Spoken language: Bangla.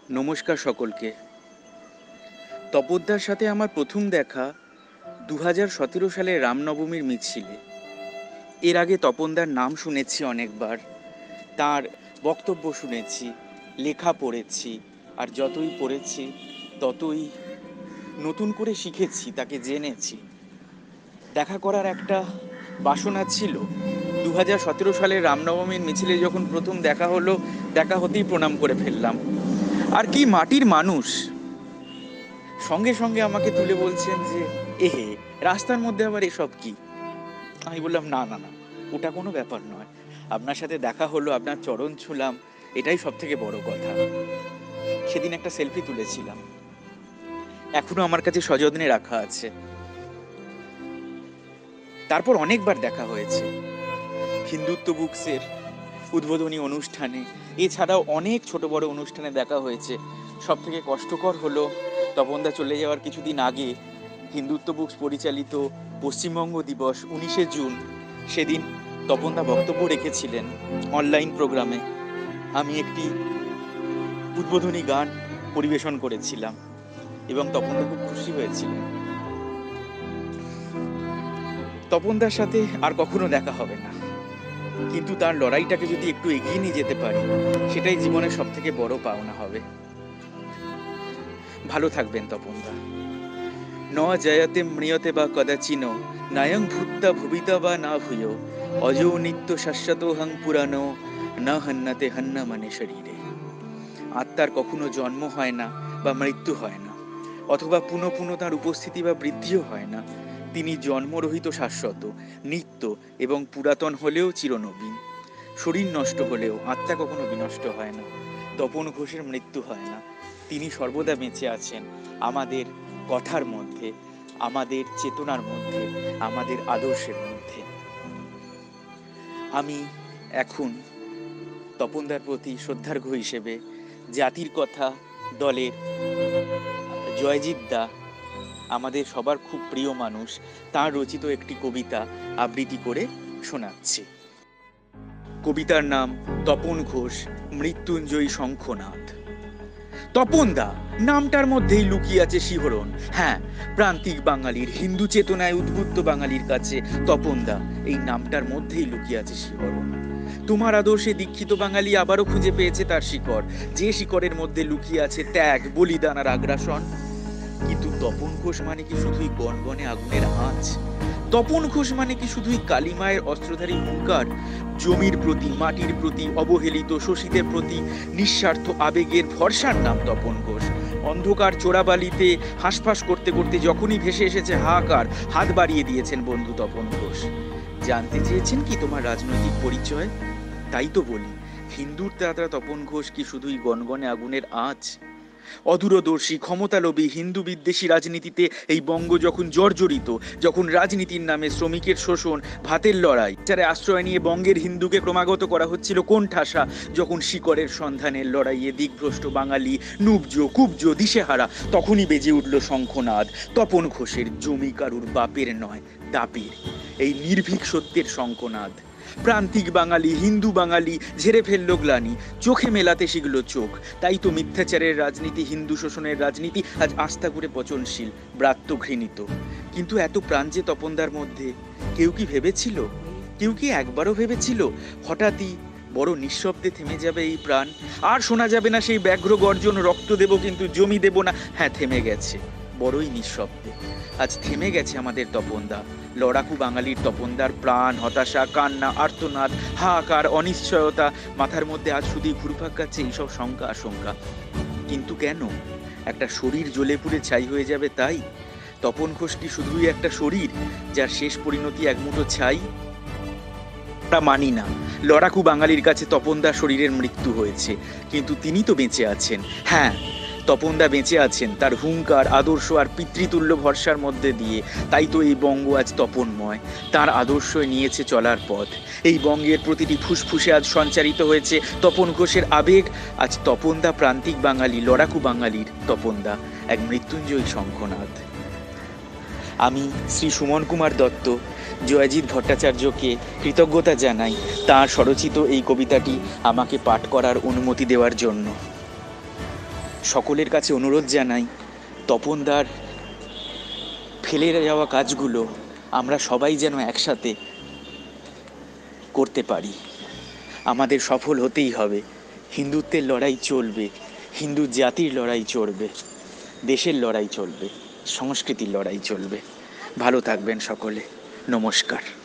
নমস্কার সকলকে। তপোদ্দার সাথে আমার প্রথম দেখা 2017 সালে রামনবমীর মিছিলে। এর আগে তপনদার নাম শুনেছি অনেকবার, তার বক্তব্য শুনেছি, লেখা পড়েছি, আর যতই পড়েছি ততই নতুন করে শিখেছি, তাকে জেনেছি। দেখা করার একটা বাসনা ছিল। 2017 সালের রামনবমীর মিছিলে যখন প্রথম দেখা হলো, দেখা হতেই প্রণাম করে ফেললাম। আর কি মাটির মানুষ! সঙ্গে সঙ্গে আমাকে তুলে বলছেন যে এহে, রাস্তার মধ্যে আবার এসব কি? আমি বললাম না না না, ওটা কোনো ব্যাপার নয়। আপনার সাথে দেখা হলো, আপনার চরণ ছুঁলাম, এটাই সব থেকে বড় কথা। সেদিন একটা সেলফি তুলেছিলাম, এখনো আমার কাছে সযত্নে রাখা আছে। তারপর অনেকবার দেখা হয়েছে, হিন্দুত্ব বুকসের উদ্বোধনী অনুষ্ঠানে, এছাড়াও অনেক ছোট বড় অনুষ্ঠানে দেখা হয়েছে। সব থেকে কষ্টকর হলো তপনদা চলে যাওয়ার কিছুদিন আগে হিন্দুত্ব বুকস পরিচালিত পশ্চিমবঙ্গ দিবস 19শে জুন, সেদিন তপনদা বক্তব্য রেখেছিলেন অনলাইন প্রোগ্রামে। আমি একটি উদ্বোধনী গান পরিবেশন করেছিলাম এবং তপনদা খুব খুশি হয়েছিলেন। তপনদার সাথে আর কখনো দেখা হবে না, কিন্তু তার লড়াইটাকে যদি একটু এগিয়ে নিয়ে যেতে পারি, সেটাই জীবনের সব থেকে বড় পাওনা হবে। ভালো থাকবেন তপনদা। ন জয়তে মৃয়তে বা কদাচিন, নায়ং ভূত্তা ভুবিতা বা না ভূয়, অজো নিত্য শাশ্বতোহং পুরানো, না হন্যতে হন্য মানে শরীরে। আত্মার কখনো জন্ম হয় না বা মৃত্যু হয় না, অথবা পুনঃ পুনঃ তার উপস্থিতি বা বৃদ্ধিও হয় না। তিনি জন্মরহিত, শাশ্বত, নিত্য এবং পুরাতন হলেও চিরনবীন। শরীর নষ্ট হলেও আত্মা কখনো বিনষ্ট হয় না। তপন ঘোষের মৃত্যু হয় না, তিনি সর্বদা বেঁচে আছেন আমাদের কথার মধ্যে, আমাদের চেতনার মধ্যে, আমাদের আদর্শের মধ্যে। আমি এখন তপনদার প্রতি শ্রদ্ধার্ঘ হিসেবে জাতির কথা দলের জয়জিৎ দা, আমাদের সবার খুব প্রিয় মানুষ, তার রচিত একটি কবিতা আবৃত্তি করে শোনাচ্ছি। কবিতার নাম তপন ঘোষ, মৃত্যুঞ্জয়ী শঙ্খনাদ। তপনদা নামটার মধ্যেই লুকিয়ে আছে শিহরণ। হ্যাঁ, প্রান্তিক বাঙালির, হিন্দু চেতনায় উদ্বুদ্ধ বাঙালির কাছে তপনদা এই নামটার মধ্যেই লুকিয়ে আছে শিহরণ। তোমার আদর্শে দীক্ষিত বাঙালি আবারও খুঁজে পেয়েছে তার শিকড়, যে শিকড়ের মধ্যে লুকিয়ে আছে ত্যাগ, বলিদান আর আগ্রাসন। কিন্তু তপন ঘোষ মানে কি শুধুই গনগনে আগুনের আঁচ? তপন ঘোষ মানে কি শুধুই কালিমায়ের অস্ত্রধারী হুঙ্কার? জমির প্রতি, মাটির প্রতি, অবহেলিত শোষিতের প্রতি নিঃস্বার্থ আবেগের ভরসার নাম তপন ঘোষ। অন্ধকার চোরাবালিতে হাঁসফাঁস করতে করতে যখনই ভেসে এসেছে হাহাকার, হাত বাড়িয়ে দিয়েছেন বন্ধু তপন ঘোষ। জানতে চেয়েছেন কি তোমার রাজনৈতিক পরিচয়? তাই তো বলি, হিন্দুর দাদা তপন ঘোষ কি শুধুই গনগনে আগুনের আঁচ? অদূরদর্শী, ক্ষমতালোভী, হিন্দু বিদ্বেষী রাজনীতিতে এই বঙ্গ যখন জর্জরিত, যখন রাজনীতির নামে শ্রমিকের শোষণ, ভাতের লড়াই, যারা আশ্রয় নিয়ে বঙ্গের হিন্দুকে ক্রমাগত করা হচ্ছিল কোণঠাসা, যখন শিকড়ের সন্ধানের লড়াইয়ে দিগ্ভ্রষ্ট বাঙালি নুবজ, কুবজ, দিশেহারা, তখনই বেজে উঠল শঙ্খনাদ তপন ঘোষের, জমি কারুর বাপের নয় দাপের, এই নির্ভীক সত্যের শঙ্খনাদ। প্রান্তিক বাঙালি, হিন্দু বাঙালি ঝেড়ে ফেললো গ্লানি, চোখে মেলাতে শিখল চোখ। তাই তো মিথ্যাচারের রাজনীতি, হিন্দু শোষণের রাজনীতি আজ আস্থা করে পচনশীল, ব্রাত্য ঘৃণিত। কিন্তু এত প্রাণ যে তপনদার মধ্যে, কেউ কি ভেবেছিল, কেউ কি একবারও ভেবেছিল হঠাৎই বড় নিঃশব্দে থেমে যাবে এই প্রাণ? আর শোনা যাবে না সেই ব্যাঘ্র গর্জন, রক্ত দেব কিন্তু জমি দেব না। হ্যাঁ, থেমে গেছে, বড়ই নিঃশব্দে আজ থেমে গেছে আমাদের তপনদা। লড়াকু বাঙালির তপনদার প্রাণ, হতাশা, কান্না, আর্তনাদ, হাহাকার, অনিশ্চয়তা, মাথার মধ্যে আজ শুধুই ঘুরপাক খাচ্ছে এইসব শঙ্কা আশঙ্কা। কিন্তু কেন? একটা শরীর জ্বলে পুড়ে ছাই হয়ে যাবে তাই? তপন ঘোষ কি শুধুই একটা শরীর যার শেষ পরিণতি একমুঠো ছাই? আমরা মানি না, লড়াকু বাঙালির কাছে তপনদার শরীরের মৃত্যু হয়েছে, কিন্তু তিনি তো বেঁচে আছেন। হ্যাঁ, তপনদা বেঁচে আছেন তার হুঙ্কার, আদর্শ আর পিতৃতুল্য ভরসার মধ্যে দিয়ে। তাই তো এই বঙ্গ আজ তপনময়, তার আদর্শ নিয়েছে চলার পথ। এই বঙ্গের প্রতিটি ফুসফুসে আজ সঞ্চারিত হয়েছে তপন ঘোষের আবেগ। আজ তপনদা প্রান্তিক বাঙালি, লড়াকু বাঙালির তপনদা, এক মৃত্যুঞ্জয়ী শঙ্খনাদ। আমি শ্রী সুমন কুমার দত্ত জয়জিৎ ভট্টাচার্যকে কৃতজ্ঞতা জানাই তাঁর স্বরচিত এই কবিতাটি আমাকে পাঠ করার অনুমতি দেওয়ার জন্য। সকলের কাছে অনুরোধ জানাই, তপনদার ফেলে যাওয়া কাজগুলো আমরা সবাই যেন একসাথে করতে পারি। আমাদের সফল হতেই হবে। হিন্দুত্বের লড়াই চলবে, হিন্দু জাতির লড়াই চলবে, দেশের লড়াই চলবে, সংস্কৃতির লড়াই চলবে। ভালো থাকবেন সকলে। নমস্কার।